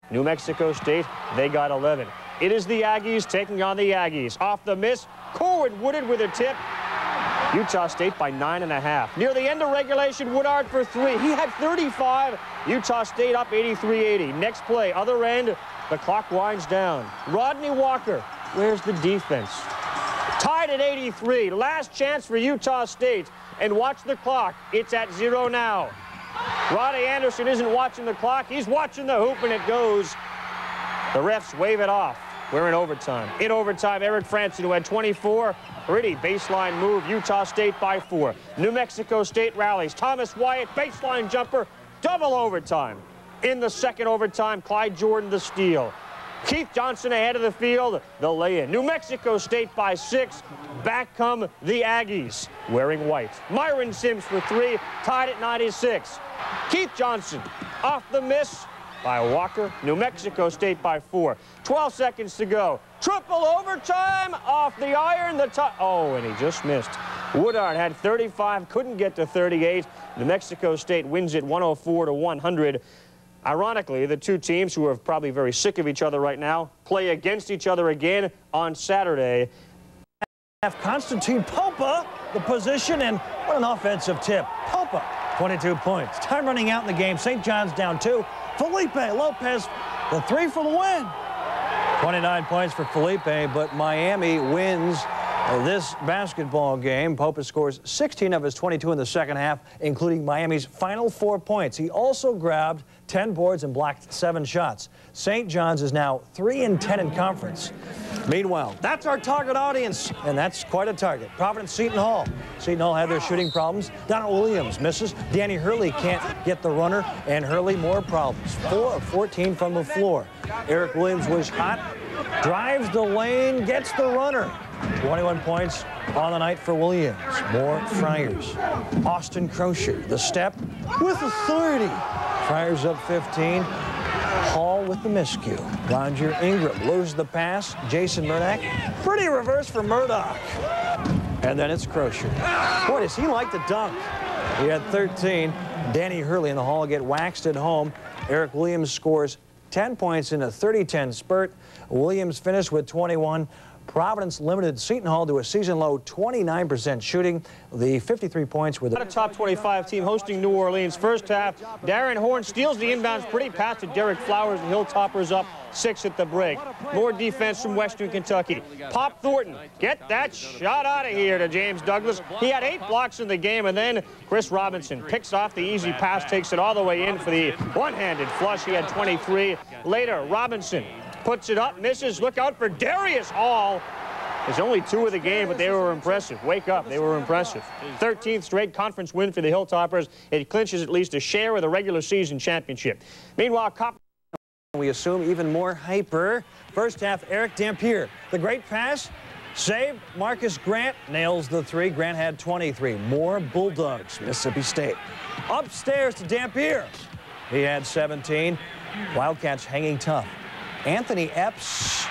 New Mexico State, they got 11. It is the Aggies taking on the Aggies. Off the miss, Corwin Woodard with a tip. Utah State by 9.5. Near the end of regulation, Woodard for 3. He had 35. Utah State up 83-80. Next play, other end, the clock winds down. Rodney Walker, where's the defense? Tied at 83. Last chance for Utah State. And watch the clock. It's at 0 now. Rodney Anderson isn't watching the clock. He's watching the hoop, and it goes. The refs wave it off. We're in overtime. In overtime, Eric Franson, who had 24. Pretty baseline move. Utah State by 4. New Mexico State rallies. Thomas Wyatt, baseline jumper. Double overtime. In the second overtime, Clyde Jordan the steal. Keith Johnson ahead of the field, the lay-in. New Mexico State by 6. Back come the Aggies, wearing white. Myron Sims for 3, tied at 96. Keith Johnson off the miss by Walker. New Mexico State by 4. 12 seconds to go. Triple overtime off the iron. Oh, and he just missed. Woodard had 35, couldn't get to 38. New Mexico State wins it 104-100. Ironically, the two teams, who are probably very sick of each other right now, play against each other again on Saturday. Constantine Popa, the position, and what an offensive tip. Popa, 22 points. Time running out in the game. St. John's down 2. Felipe Lopez, the 3 for the win. 29 points for Felipe, but Miami wins this basketball game. Popa scores 16 of his 22 in the second half, including Miami's final 4 points. He also grabbed 10 boards and blocked 7 shots. St. John's is now 3-10 in conference. Meanwhile, that's our target audience, and that's quite a target. Providence Seton Hall. Seton Hall had their shooting problems. Donna Williams misses. Danny Hurley can't get the runner, and Hurley more problems. 4 of 14 from the floor. Eric Williams was hot, drives the lane, gets the runner. 21 points on the night for Williams. More Friars. Austin Crocier, the step with authority. Friars up 15. Hall with the miscue. Roger Ingram loses the pass. Jason Murdoch. Pretty reverse for Murdoch. And then it's Crocier. Boy, does he like to dunk. He had 13. Danny Hurley and the Hall get waxed at home. Eric Williams scores 10 points in a 30-10 spurt. Williams finished with 21. Providence limited Seton Hall to a season-low 29% shooting. The 53 points were the... A top 25 team hosting New Orleans. First half, Darren Horn steals the inbounds pretty pass to Derek Flowers. The Hilltoppers up 6 at the break. More defense from Western Kentucky. Pop Thornton, get that shot out of here to James Douglas. He had 8 blocks in the game, and then Chris Robinson picks off the easy pass, takes it all the way in for the one-handed flush. He had 23. Later, Robinson puts it up, misses. Look out for Darius Hall. There's only 2 of the game, but they were impressive. Wake up, they were impressive. 13th straight conference win for the Hilltoppers. It clinches at least a share of the regular season championship. Meanwhile, we assume even more hyper. First half, Eric Dampier. The great pass, save. Marcus Grant nails the 3. Grant had 23. More Bulldogs, Mississippi State. Upstairs to Dampier. He had 17. Wildcats hanging tough. Anthony Epps,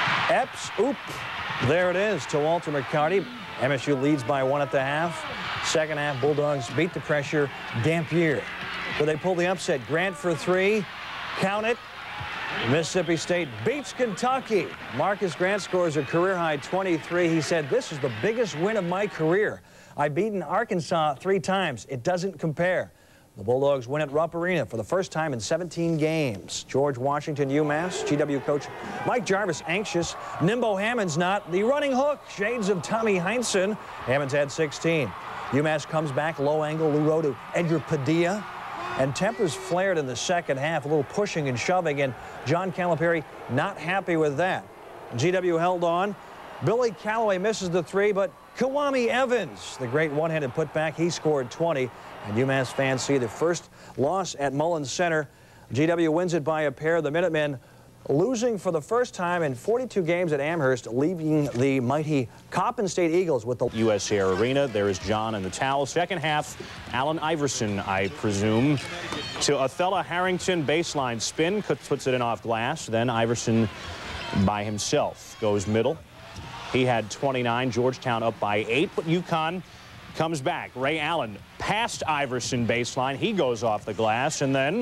oop, there it is to Walter McCarty. MSU leads by 1 at the half. Second half, Bulldogs beat the pressure. Dampier, but they pull the upset. Grant for 3, count it. Mississippi State beats Kentucky. Marcus Grant scores a career-high 23. He said, "This is the biggest win of my career. I've beaten Arkansas 3 times. It doesn't compare." The Bulldogs win at Rupp Arena for the first time in 17 games. George Washington, UMass. GW coach Mike Jarvis anxious. Nimbo Hammond's not. The running hook, shades of Tommy Heinsohn. Hammond's had 16. UMass comes back, low angle, Luro to Edgar Padilla. And tempers flared in the second half, a little pushing and shoving, and John Calipari not happy with that. GW held on. Billy Calloway misses the 3, but Kawami Evans, the great one-handed putback, he scored 20. And UMass fans see the first loss at Mullins Center. GW wins it by a pair. The Minutemen losing for the first time in 42 games at Amherst, leaving the mighty Coppin State Eagles with the U.S. Air Arena. There is John in the towel. Second half, Allen Iverson, I presume, to Othella Harrington, baseline spin, puts it in off glass. Then Iverson by himself goes middle. He had 29. Georgetown up by 8, but UConn comes back. Ray Allen past Iverson baseline. He goes off the glass, and then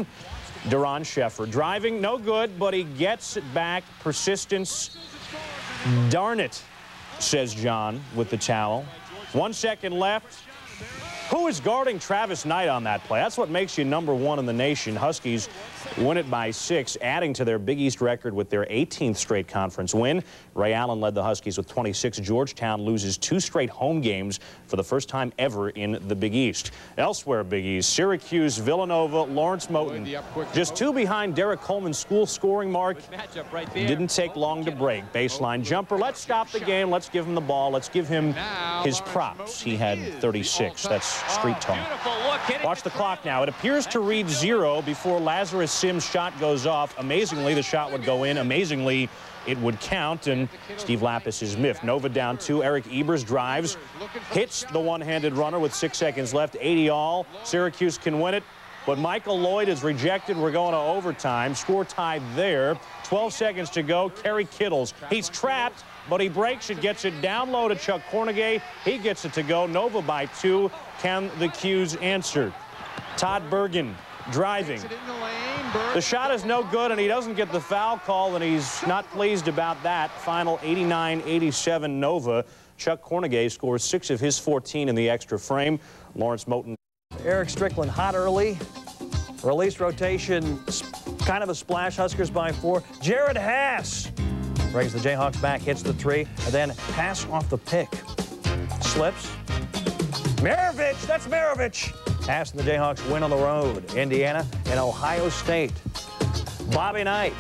Duron Sheffer driving, no good, but he gets it back. Persistence. Darn it, says John with the towel. 1 second left. Who is guarding Travis Knight on that play? That's what makes you #1 in the nation. Huskies win it by 6, adding to their Big East record with their 18th straight conference win. Ray Allen led the Huskies with 26. Georgetown loses 2 straight home games for the first time ever in the Big East. Elsewhere, Big East, Syracuse, Villanova, Lawrence Moten. Just 2 behind Derek Coleman's school scoring mark. Didn't take long to break. Baseline jumper. Let's stop the game. Let's give him the ball. Let's give him his props. He had 36. That's street talk. Watch the clock now. It appears to read 0 before Lazarus Sims' shot goes off. Amazingly, the shot would go in. Amazingly, it would count, and Steve Lapis is miffed. Nova down 2. Eric Ebers drives, hits the one-handed runner with 6 seconds left. 80 all. Syracuse can win it, but Michael Lloyd is rejected. We're going to overtime. Score tied there. 12 seconds to go. Kerry Kittles. He's trapped, but he breaks it, gets it down low to Chuck Cornegay. He gets it to go. Nova by 2. Can the Qs answer? Todd Bergen driving. The shot is no good, and he doesn't get the foul call, and he's not pleased about that. Final 89-87 Nova. Chuck Cornegay scores 6 of his 14 in the extra frame. Lawrence Moten. Eric Strickland hot early. Release rotation, kind of a splash. Huskers by 4. Jared Haas brings the Jayhawks back, hits the 3, and then pass off the pick. Slips. Maravich, that's Maravich. Haas and the Jayhawks win on the road. Indiana and Ohio State. Bobby Knight.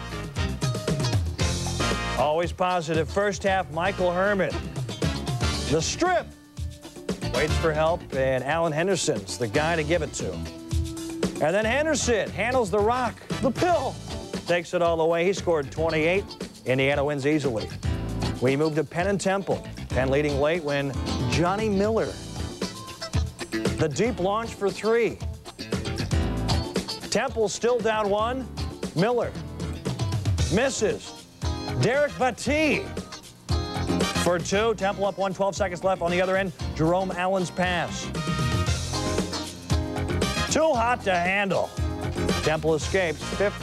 Always positive. First half, Michael Herman. The strip. Waits for help, and Alan Henderson's the guy to give it to. And then Henderson handles the rock. The pill. Takes it all the way. He scored 28. Indiana wins easily. We move to Penn and Temple. Penn leading late when Johnny Miller. The deep launch for 3. Temple still down 1. Miller misses. Derek Battie for 2. Temple up 1, 12 seconds left on the other end. Jerome Allen's pass. Too hot to handle. Temple escapes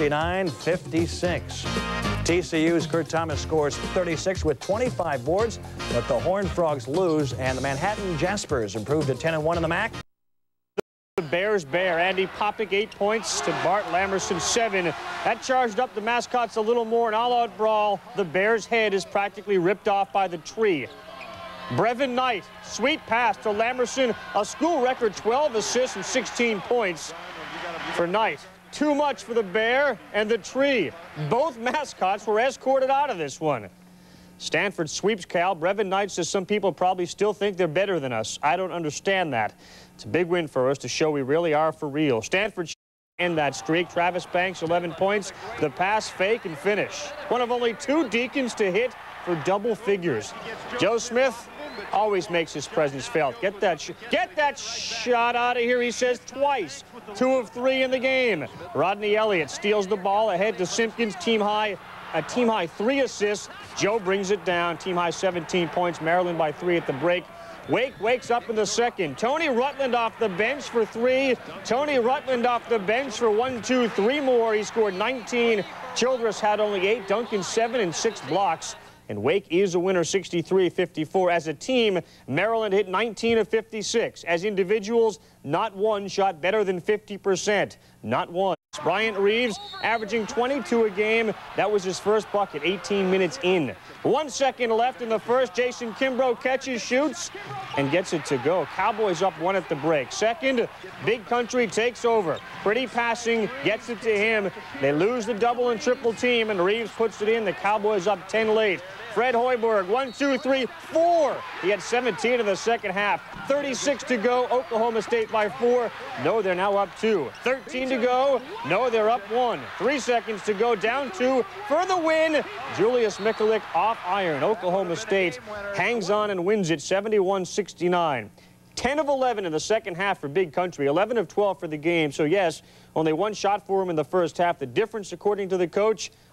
59-56. TCU's Kurt Thomas scores 36 with 25 boards, but the Horned Frogs lose, and the Manhattan Jaspers improved to 10-1 in the MAC. The Bears bear. Andy Poppick 8 points to Bart Lamerson 7. That charged up the mascots a little more. An all-out brawl. The Bears' head is practically ripped off by the tree. Brevin Knight, sweet pass to Lamerson. A school record 12 assists and 16 points for Knight. Too much for the bear and the tree. Both mascots were escorted out of this one. Stanford sweeps Cal. Brevin Knight says some people probably still think they're better than us. I don't understand that. It's a big win for us to show we really are for real. Stanford end that streak. Travis Banks, 11 points. The pass, fake, and finish. One of only 2 Deacons to hit for double figures. Joe Smith always makes his presence felt. Get that shot out of here, he says, twice. 2 of 3 in the game. Rodney Elliott steals the ball ahead to Simpkins, team high 3 assists. Joe brings it down, team high 17 points. Maryland by 3 at the break. Wake wakes up in the second. Tony Rutland off the bench for 3. Tony Rutland off the bench for 1, 2, 3 more. He scored 19. Childress had only 8. Duncan 7 and 6 blocks. And Wake is a winner 63-54. As a team, Maryland hit 19 of 56. As individuals, not one shot better than 50%. Not one. Bryant Reeves averaging 22 a game. That was his first bucket, 18 minutes in. 1 second left in the first. Jason Kimbrough catches, shoots, and gets it to go. Cowboys up 1 at the break. Second, Big Country takes over. Pretty passing, gets it to him. They lose the double and triple team, and Reeves puts it in. The Cowboys up 10 late. Fred Hoiberg, 1, 2, 3, 4. He had 17 in the second half. 36 to go. Oklahoma State by 4. No, they're now up 2. 13 to go. No, they're up 1. 3 seconds to go. Down 2 for the win. Julius Mikulik off iron. Oklahoma State hangs on and wins it 71-69. 10 of 11 in the second half for Big Country. 11 of 12 for the game. So, yes, only 1 shot for him in the first half. The difference, according to the coach,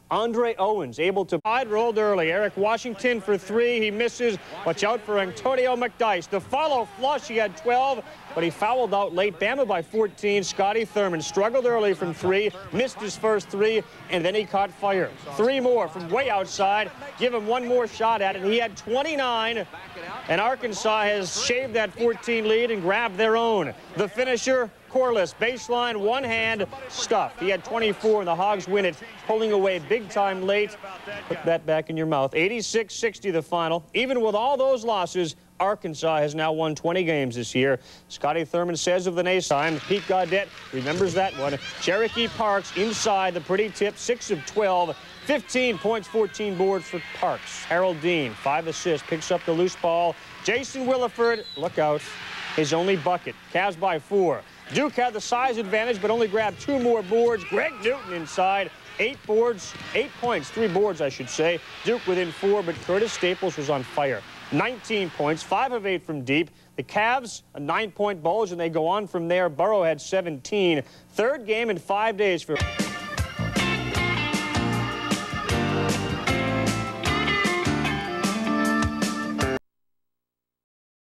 Andre Owens able to rolled early. Eric Washington for 3. He misses. Watch out for Antonio McDyess. The follow flush. He had 12, but he fouled out late. Bama by 14. Scotty Thurman struggled early from 3, missed his first 3, and then he caught fire. 3 more from way outside. Give him one more shot at it. He had 29, and Arkansas has shaved that 14 lead and grabbed their own. The finisher, Corliss, baseline, one hand, stuff. He had 24, and the Hogs win it, pulling away big time late. Put that back in your mouth. 86-60 the final. Even with all those losses, Arkansas has now won 20 games this year. Scotty Thurman says of the time, Pete Gaudette remembers that one. Cherokee Parks inside the pretty tip, 6 of 12. 15 points, 14 boards for Parks. Harold Dean, 5 assists, picks up the loose ball. Jason Williford, look out, his only bucket. Cavs by 4. Duke had the size advantage, but only grabbed 2 more boards. Greg Newton inside, 8 points, 3 boards, I should say. Duke within 4, but Curtis Staples was on fire. 19 points, 5 of 8 from deep. The Cavs, a 9-point bulge, and they go on from there. Burrow had 17. Third game in 5 days for...